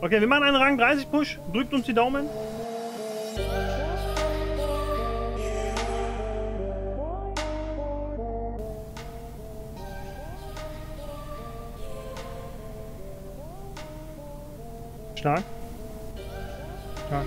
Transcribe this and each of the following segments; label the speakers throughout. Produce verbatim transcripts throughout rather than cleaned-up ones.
Speaker 1: Okay, wir machen einen Rang dreißig Push. Drückt uns die Daumen. Stark. Stark.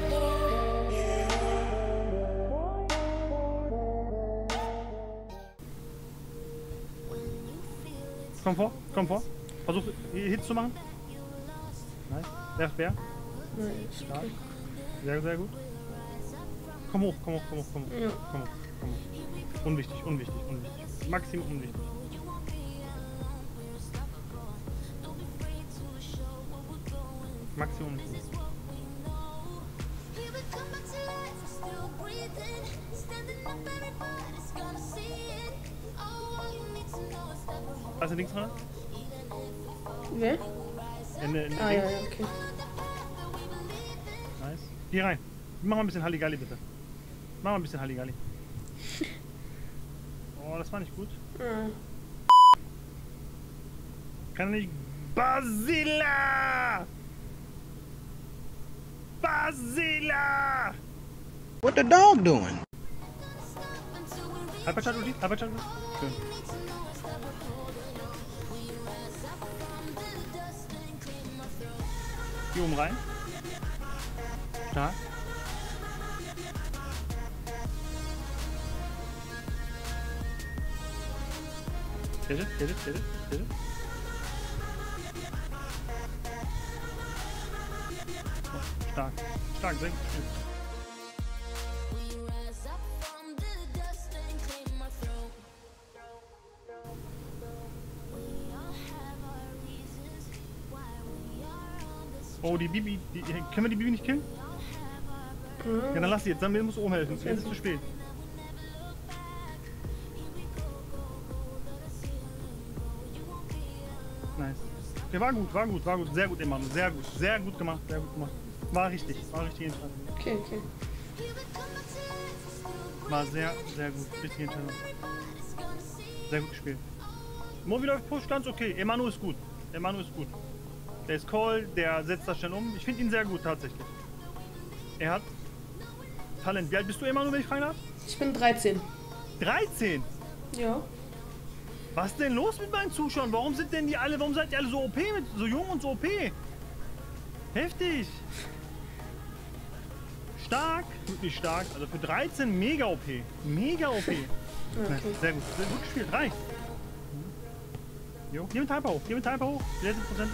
Speaker 1: Komm vor, komm vor. Versuch Hits zu machen. Nice. Werf Bär. Stark. Sehr, sehr gut. Komm hoch, komm hoch, komm hoch, komm hoch. Ja. Komm hoch, komm hoch. Unwichtig, unwichtig, unwichtig. Maximum unwichtig. Maximum unwichtig. Hast du links dran?
Speaker 2: Wer?
Speaker 1: In, in, in
Speaker 2: ah, ja, ja, okay.
Speaker 1: Nice. Hier rein. Mach mal ein bisschen Halligalli, bitte. Mach mal ein bisschen Halligalli. Oh, das war nicht gut.
Speaker 2: Ja.
Speaker 1: Kann er nicht... Basila! Basila!
Speaker 3: What the dog doing?
Speaker 1: Hyperchat Ulti, Hyperchat Ulti. Schön. Hier oben rein. Stark. Get it, get it, get it, get it. Oh, stark. Stark, sehr gut. Oh, die Bibi, die, können wir die Bibi nicht killen?
Speaker 2: Mhm.
Speaker 1: Ja, dann lass sie jetzt, dann musst du oben helfen. Jetzt ist es zu spät. Nice. Okay, war gut, war gut, war gut. Sehr gut, Emanuel. Sehr gut, sehr gut gemacht, sehr gut gemacht. War richtig, war richtig Entscheidung.
Speaker 2: Okay, okay.
Speaker 1: War sehr, sehr gut. Richtig Entscheidung. Sehr gut gespielt. Movi läuft Push, ganz okay. Emanuel ist gut. Emanuel ist gut. Der ist Call, der setzt das schnell um. Ich finde ihn sehr gut, tatsächlich. Er hat Talent. Wie alt bist du, Emanuel, wenn ich fragen darf?
Speaker 2: Ich bin dreizehn.
Speaker 1: dreizehn?
Speaker 2: Ja.
Speaker 1: Was ist denn los mit meinen Zuschauern? Warum sind denn die alle, warum seid ihr alle so O P, mit, so jung und so O P? Heftig. Stark, wirklich stark. Also für dreizehn mega O P. Mega O P.
Speaker 2: Okay.
Speaker 1: Sehr gut, sehr gut gespielt. Reicht. Jo, geh mit Hyper hoch, geh mit Hyper hoch. Die letzten Prozente.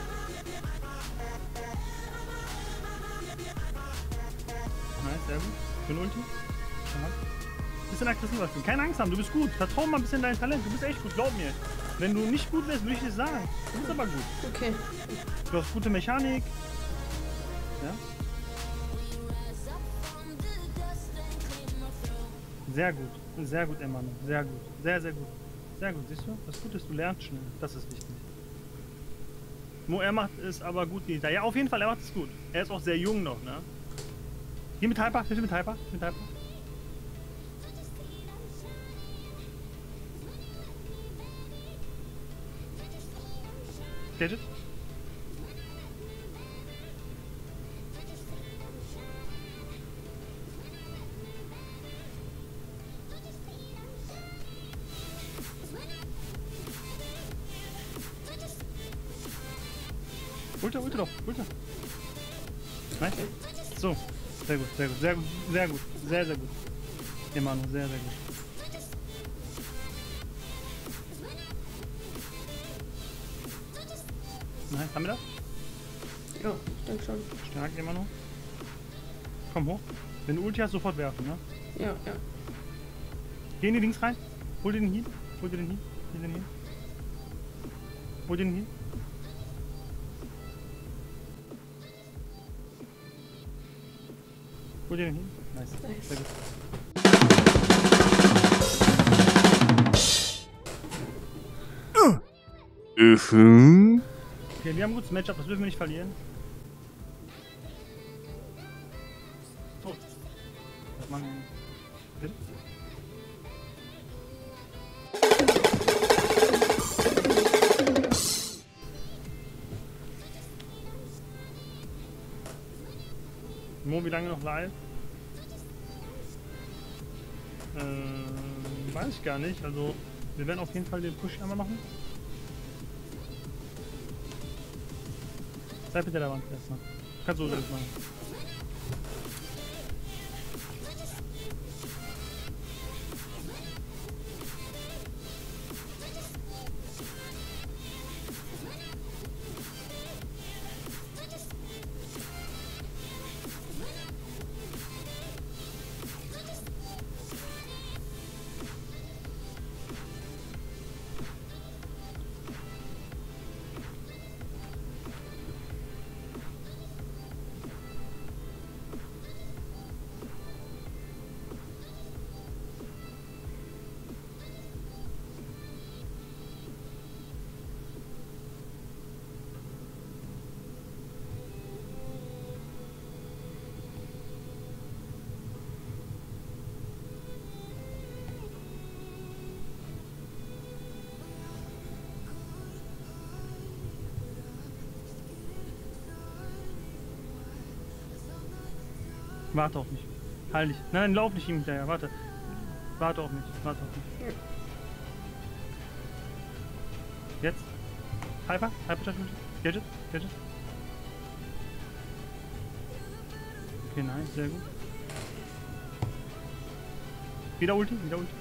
Speaker 1: Nice, sehr gut. Schön Ulti. Stark. Bisschen aggressiver spielen. Keine Angst haben, du bist gut. Vertrau mal ein bisschen dein Talent. Du bist echt gut, glaub mir. Wenn du nicht gut wärst, würde ich dir sagen. Du bist aber gut.
Speaker 2: Okay.
Speaker 1: Du hast gute Mechanik. Ja. Sehr gut. Sehr gut, Emanuel. Sehr gut. Sehr, sehr gut. Sehr gut, siehst du? Das Gute ist, du lernst schnell. Das ist wichtig. Mo, er macht es aber gut. Ja, auf jeden Fall, er macht es gut. Er ist auch sehr jung noch, ne? Hier mit Hyper, bitte mit Hyper, mit Hyper. Gadget. Ultra, Ultra doch, Ultra. Nice. So, sehr gut, sehr gut, sehr gut, sehr gut, sehr, sehr gut. Immer noch sehr, sehr gut. Nein, haben wir das?
Speaker 2: Ja, ich denke schon.
Speaker 1: Stark, immer noch. Komm hoch. Wenn du Ulti hast, sofort werfen, ne?
Speaker 2: Ja, ja.
Speaker 1: Geh in die Dings rein. Hol dir den Heal. Hol dir den Heal. Hol dir den Heal. Hol dir den Heal. Hol dir den Heal. Nice.
Speaker 2: Nice.
Speaker 1: Sehr gut.
Speaker 3: Mhm.
Speaker 1: Okay, wir haben ein gutes Matchup, das dürfen wir nicht verlieren. Oh. Was machen wir? Bitte? Mo, wie lange noch live? Ähm, weiß ich gar nicht. Also, wir werden auf jeden Fall den Push einmal machen. Bleib bitte der Wand erstmal. Kannst du das machen. Warte auf mich. Halt dich. Nein, lauf nicht ihm hinterher. Warte. Warte auf mich. Warte auf mich. Jetzt. Hyper. Hyper Judgment. Gadget. Gadget. Okay, nice. Sehr gut. Wieder Ulti. Wieder Ulti.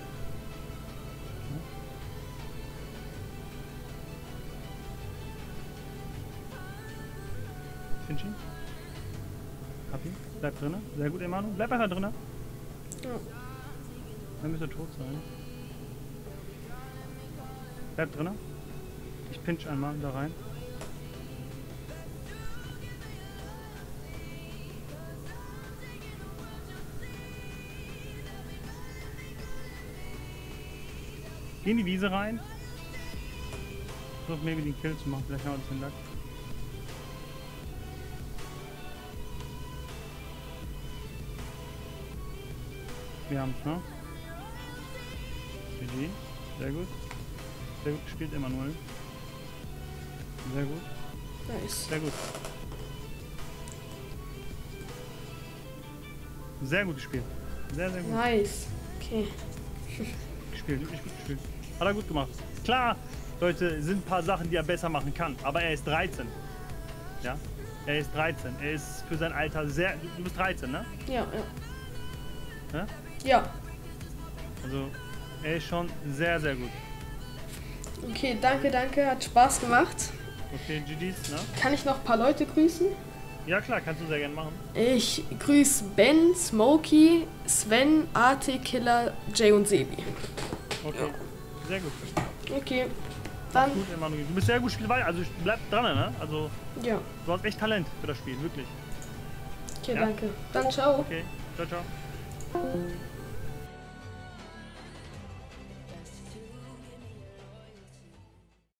Speaker 1: Finch ihn. Hab ihn. Bleib drinnen. Sehr gut, Emanuel. Bleib einfach drinnen.
Speaker 2: Ja.
Speaker 1: Dann müsste er tot sein. Bleib drinnen. Ich pinch einmal da rein. Geh in die Wiese rein. Versuch maybe den Kill zu machen. Vielleicht haben wir ein bisschen Lack. Wir haben's, ne? G G. Sehr gut. Sehr gut gespielt, Emanuel. Sehr gut.
Speaker 2: Nice.
Speaker 1: Sehr gut. Sehr gut gespielt. Sehr, sehr gut
Speaker 2: Nice. Okay.
Speaker 1: gespielt. Wirklich gut gespielt. Hat er gut gemacht. Klar, Leute, sind ein paar Sachen, die er besser machen kann. Aber er ist dreizehn. Ja? Er ist dreizehn. Er ist für sein Alter sehr... Du bist dreizehn, ne?
Speaker 2: Ja, ja.
Speaker 1: Ja?
Speaker 2: Ja.
Speaker 1: Also, er ist schon sehr, sehr gut.
Speaker 2: Okay, danke, danke. Hat Spaß gemacht.
Speaker 1: Okay, G Gs, ne?
Speaker 2: Kann ich noch ein paar Leute grüßen?
Speaker 1: Ja klar, kannst du sehr gerne machen.
Speaker 2: Ich grüße Ben, Smokey, Sven, A T Killer, Jay und Sebi.
Speaker 1: Okay, sehr gut.
Speaker 2: Okay, dann.
Speaker 1: Gut, Emanuel. Du bist sehr gut Spiel weiter. Also bleib dran, ne? Also
Speaker 2: Ja.
Speaker 1: du hast echt Talent für das Spiel, wirklich.
Speaker 2: Okay,
Speaker 1: Ja?
Speaker 2: danke. Dann ciao.
Speaker 1: Okay, ciao, ciao.